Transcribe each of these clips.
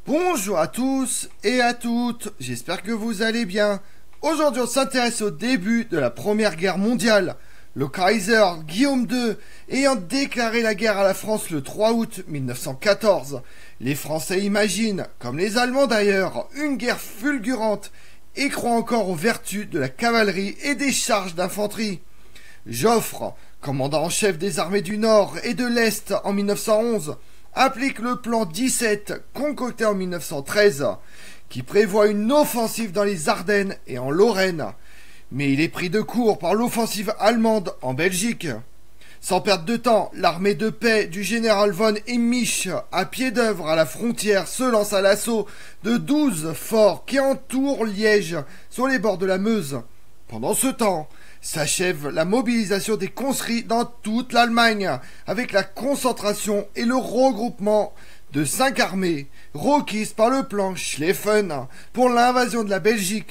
Bonjour à tous et à toutes, j'espère que vous allez bien. Aujourd'hui on s'intéresse au début de la Première Guerre mondiale. Le Kaiser Guillaume II ayant déclaré la guerre à la France le 3 août 1914. Les Français imaginent, comme les Allemands d'ailleurs, une guerre fulgurante et croient encore aux vertus de la cavalerie et des charges d'infanterie. Joffre, commandant en chef des armées du Nord et de l'Est en 1911, applique le plan 17 concocté en 1913 qui prévoit une offensive dans les Ardennes et en Lorraine. Mais il est pris de court par l'offensive allemande en Belgique. Sans perdre de temps, l'armée de paix du général von Emich, à pied d'œuvre à la frontière, se lance à l'assaut de 12 forts qui entourent Liège sur les bords de la Meuse. Pendant ce temps, s'achève la mobilisation des conscrits dans toute l'Allemagne, avec la concentration et le regroupement de 5 armées, requises par le plan Schlieffen pour l'invasion de la Belgique.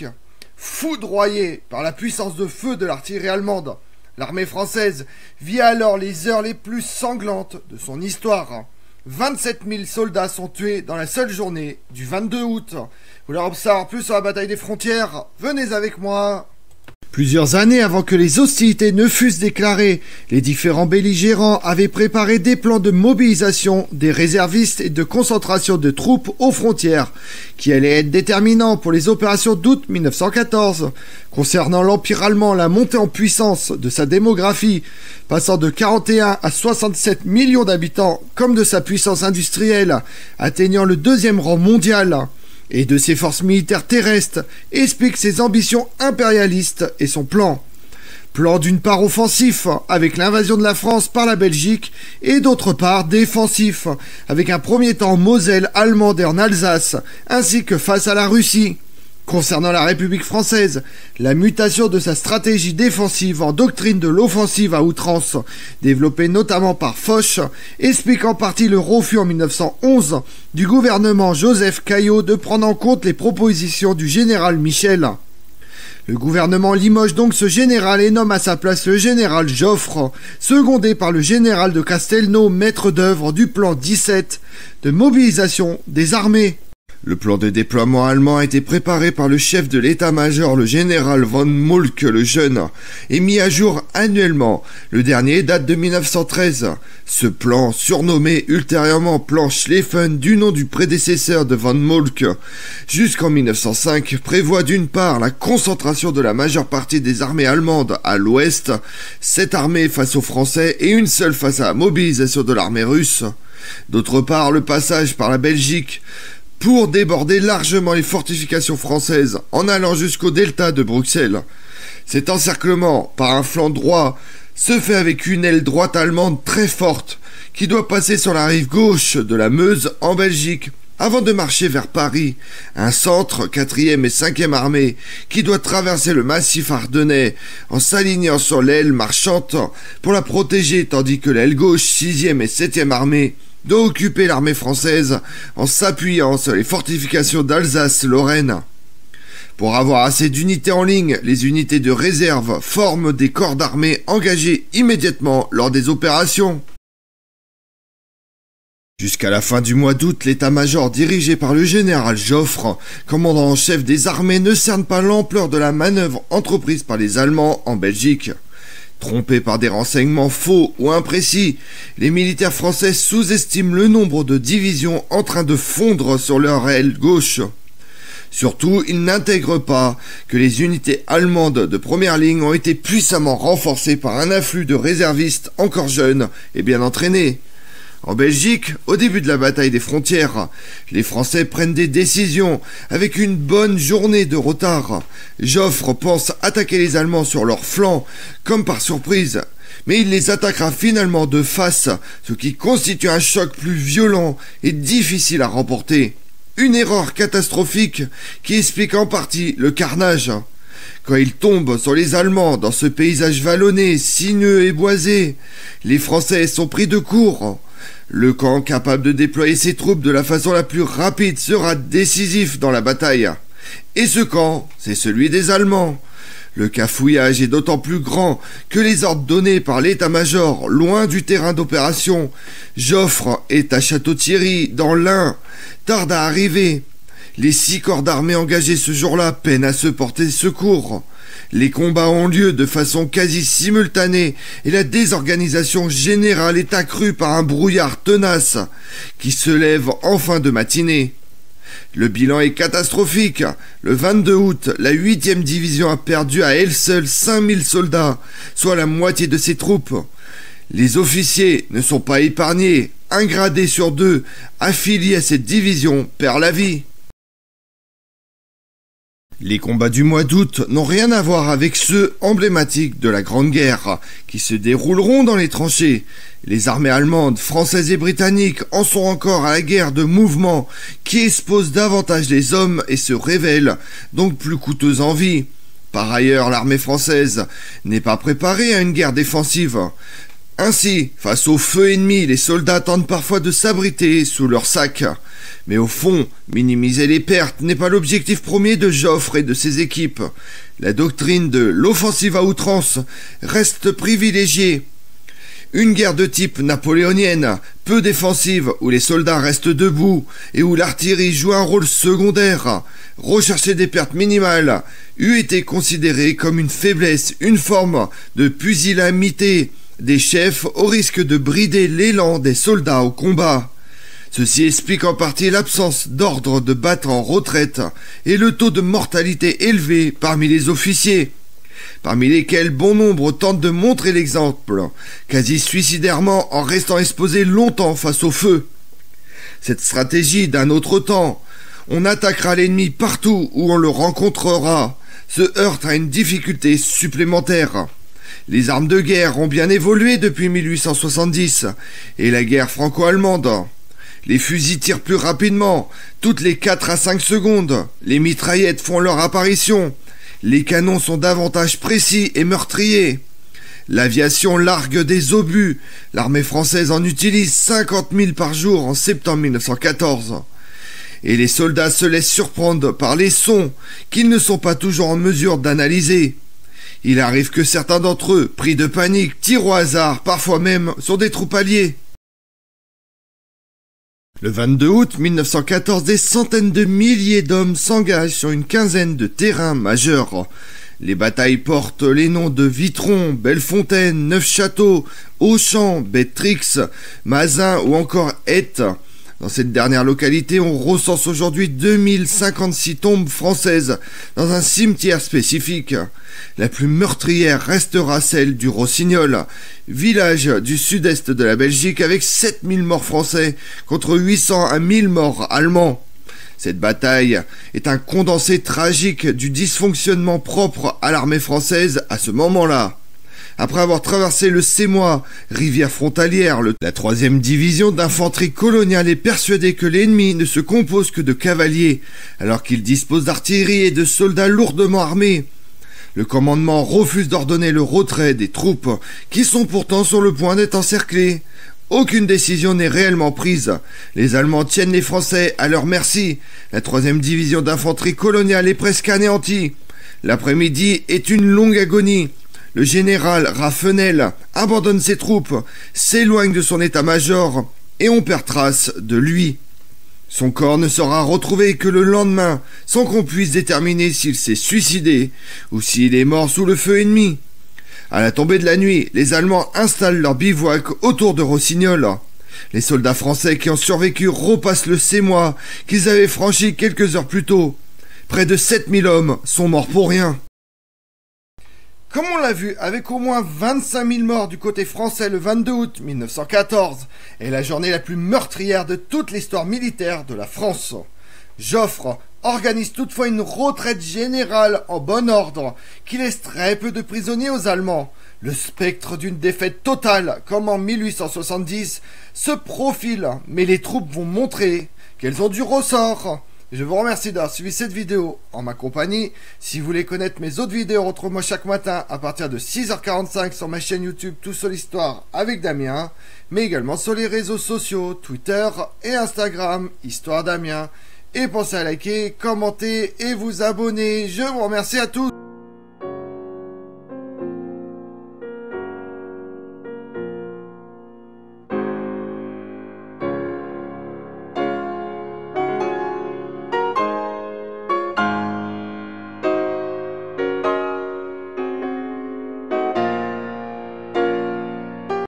Foudroyée par la puissance de feu de l'artillerie allemande, l'armée française vit alors les heures les plus sanglantes de son histoire. 27 000 soldats sont tués dans la seule journée du 22 août. Vous voulez en savoir plus sur la bataille des frontières? Venez avec moi. Plusieurs années avant que les hostilités ne fussent déclarées, les différents belligérants avaient préparé des plans de mobilisation des réservistes et de concentration de troupes aux frontières, qui allaient être déterminants pour les opérations d'août 1914. Concernant l'Empire allemand, la montée en puissance de sa démographie, passant de 41 à 67 millions d'habitants, comme de sa puissance industrielle, atteignant le 2e rang mondial, et de ses forces militaires terrestres, explique ses ambitions impérialistes et son plan. Plan d'une part offensif, avec l'invasion de la France par la Belgique, et d'autre part défensif, avec un premier temps en Moselle allemande et en Alsace, ainsi que face à la Russie. Concernant la République française, la mutation de sa stratégie défensive en doctrine de l'offensive à outrance, développée notamment par Foch, explique en partie le refus en 1911 du gouvernement Joseph Caillaux de prendre en compte les propositions du général Michel. Le gouvernement limoge donc ce général et nomme à sa place le général Joffre, secondé par le général de Castelnau, maître d'œuvre du plan 17 de mobilisation des armées. Le plan de déploiement allemand a été préparé par le chef de l'état-major, le général von Moltke le Jeune, et mis à jour annuellement. Le dernier date de 1913. Ce plan, surnommé ultérieurement plan Schlieffen du nom du prédécesseur de von Moltke, jusqu'en 1905, prévoit d'une part la concentration de la majeure partie des armées allemandes à l'ouest, 7 armées face aux Français et une seule face à la mobilisation de l'armée russe. D'autre part, le passage par la Belgique, pour déborder largement les fortifications françaises en allant jusqu'au delta de Bruxelles. Cet encerclement par un flanc droit se fait avec une aile droite allemande très forte qui doit passer sur la rive gauche de la Meuse en Belgique avant de marcher vers Paris, un centre 4e et 5e armée qui doit traverser le massif ardennais en s'alignant sur l'aile marchante pour la protéger, tandis que l'aile gauche 6e et 7e armée doit occuper l'armée française en s'appuyant sur les fortifications d'Alsace-Lorraine. Pour avoir assez d'unités en ligne, les unités de réserve forment des corps d'armée engagés immédiatement lors des opérations. Jusqu'à la fin du mois d'août, l'état-major dirigé par le général Joffre, commandant en chef des armées, ne cerne pas l'ampleur de la manœuvre entreprise par les Allemands en Belgique. Trompés par des renseignements faux ou imprécis, les militaires français sous-estiment le nombre de divisions en train de fondre sur leur aile gauche. Surtout, ils n'intègrent pas que les unités allemandes de première ligne ont été puissamment renforcées par un afflux de réservistes encore jeunes et bien entraînés. En Belgique, au début de la bataille des frontières, les Français prennent des décisions avec une bonne journée de retard. Joffre pense attaquer les Allemands sur leur flanc, comme par surprise, mais il les attaquera finalement de face, ce qui constitue un choc plus violent et difficile à remporter. Une erreur catastrophique qui explique en partie le carnage. Quand il tombe sur les Allemands dans ce paysage vallonné, sinueux et boisé, les Français sont pris de court. Le camp capable de déployer ses troupes de la façon la plus rapide sera décisif dans la bataille. Et ce camp, c'est celui des Allemands. Le cafouillage est d'autant plus grand que les ordres donnés par l'état-major, loin du terrain d'opération, Joffre est à Château-Thierry, dans l'Ain, tardent à arriver. Les 6 corps d'armée engagés ce jour-là peinent à se porter secours. Les combats ont lieu de façon quasi simultanée et la désorganisation générale est accrue par un brouillard tenace qui se lève en fin de matinée. Le bilan est catastrophique. Le 22 août, la 8e division a perdu à elle seule 5000 soldats, soit la moitié de ses troupes. Les officiers ne sont pas épargnés. Un gradé sur 2 affilié à cette division perd la vie. Les combats du mois d'août n'ont rien à voir avec ceux emblématiques de la Grande Guerre, qui se dérouleront dans les tranchées. Les armées allemandes, françaises et britanniques en sont encore à la guerre de mouvement, qui expose davantage les hommes et se révèle donc plus coûteuse en vie. Par ailleurs, l'armée française n'est pas préparée à une guerre défensive. Ainsi, face au feu ennemi, les soldats tentent parfois de s'abriter sous leurs sacs. Mais au fond, minimiser les pertes n'est pas l'objectif premier de Joffre et de ses équipes. La doctrine de l'offensive à outrance reste privilégiée. Une guerre de type napoléonienne, peu défensive, où les soldats restent debout et où l'artillerie joue un rôle secondaire, rechercher des pertes minimales, eût été considérée comme une faiblesse, une forme de pusillanimité des chefs au risque de brider l'élan des soldats au combat. Ceci explique en partie l'absence d'ordre de battre en retraite et le taux de mortalité élevé parmi les officiers, parmi lesquels bon nombre tentent de montrer l'exemple, quasi suicidairement en restant exposés longtemps face au feu. Cette stratégie d'un autre temps, on attaquera l'ennemi partout où on le rencontrera, se heurte à une difficulté supplémentaire. Les armes de guerre ont bien évolué depuis 1870 et la guerre franco-allemande. Les fusils tirent plus rapidement, toutes les 4 à 5 secondes. Les mitraillettes font leur apparition. Les canons sont davantage précis et meurtriers. L'aviation largue des obus. L'armée française en utilise 50 000 par jour en septembre 1914. Et les soldats se laissent surprendre par les sons qu'ils ne sont pas toujours en mesure d'analyser. Il arrive que certains d'entre eux, pris de panique, tirent au hasard, parfois même sur des troupes alliées. Le 22 août 1914, des centaines de milliers d'hommes s'engagent sur une quinzaine de terrains majeurs. Les batailles portent les noms de Vitron, Bellefontaine, Neufchâteau, Auchan, Bétrix, Mazin ou encore Aeth. Dans cette dernière localité, on recense aujourd'hui 2056 tombes françaises dans un cimetière spécifique. La plus meurtrière restera celle du Rossignol, village du sud-est de la Belgique avec 7000 morts français contre 800 à 1000 morts allemands. Cette bataille est un condensé tragique du dysfonctionnement propre à l'armée française à ce moment-là. Après avoir traversé le Sémois, rivière frontalière, la 3e division d'infanterie coloniale est persuadée que l'ennemi ne se compose que de cavaliers, alors qu'il dispose d'artillerie et de soldats lourdement armés. Le commandement refuse d'ordonner le retrait des troupes, qui sont pourtant sur le point d'être encerclées. Aucune décision n'est réellement prise. Les Allemands tiennent les Français à leur merci. La 3e division d'infanterie coloniale est presque anéantie. L'après-midi est une longue agonie. Le général Raffenel abandonne ses troupes, s'éloigne de son état-major et on perd trace de lui. Son corps ne sera retrouvé que le lendemain, sans qu'on puisse déterminer s'il s'est suicidé ou s'il est mort sous le feu ennemi. À la tombée de la nuit, les Allemands installent leur bivouac autour de Rossignol. Les soldats français qui ont survécu repassent le Sémois qu'ils avaient franchi quelques heures plus tôt. Près de 7000 hommes sont morts pour rien. Comme on l'a vu, avec au moins 25 000 morts du côté français le 22 août 1914, est la journée la plus meurtrière de toute l'histoire militaire de la France. Joffre organise toutefois une retraite générale en bon ordre, qui laisse très peu de prisonniers aux Allemands. Le spectre d'une défaite totale, comme en 1870, se profile, mais les troupes vont montrer qu'elles ont du ressort. Je vous remercie d'avoir suivi cette vidéo en ma compagnie. Si vous voulez connaître mes autres vidéos, retrouvez-moi chaque matin à partir de 6h45 sur ma chaîne YouTube Tout sur l'Histoire avec Damien, mais également sur les réseaux sociaux, Twitter et Instagram, Histoire Damien. Et pensez à liker, commenter et vous abonner. Je vous remercie à tous.